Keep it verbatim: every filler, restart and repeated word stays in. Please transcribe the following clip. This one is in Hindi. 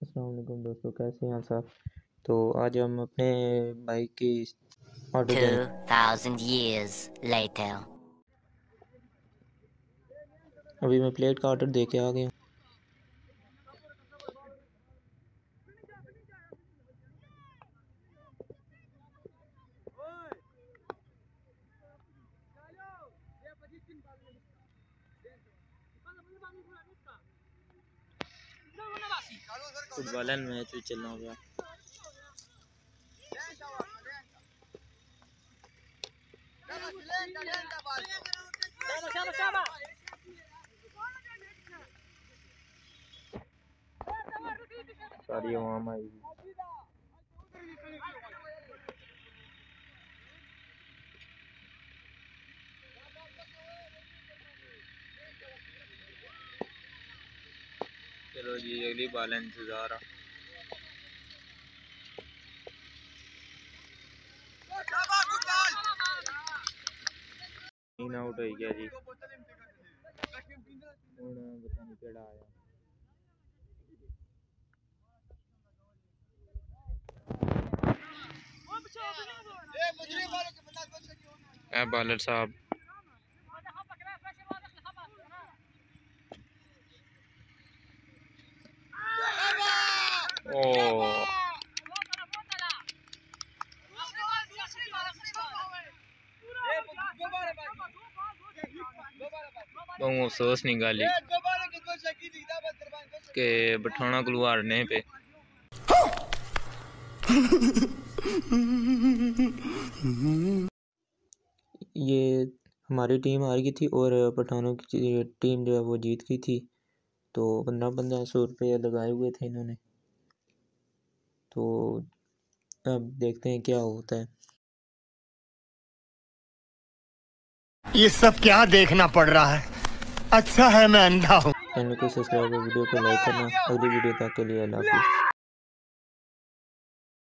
अस्सलाम वालेकुम दोस्तों, कैसे हैं सब। तो आज हम अपने बाइक की ऑर्डर देंगे। two thousand years later. अभी मैं प्लेट का ऑर्डर दे के आ गया हूँ। फुटबॉल मैच भी चलना होगा। सारी आवाम आई। चलो जी, अगली बाल इंतजार। इन आउट हो गया जी। पता नहीं केड़ा आया। ए बालर साहब, ओ बहुत अफसोस नहीं गाली के बठाना को हारने पे। ये हमारी टीम हार गई थी और पठानों की टीम जो है वो जीत गई थी। तो पंद्रह पंद्रह सौ रुपये लगाए हुए थे इन्होंने। तो अब देखते हैं क्या होता है। ये सब क्या देखना पड़ रहा है। अच्छा है मैं अंधा हूँ। चैनल को सब्सक्राइब और वीडियो को लाइक करना। अगली वीडियो तक के लिए अल्लाह हाफिज़।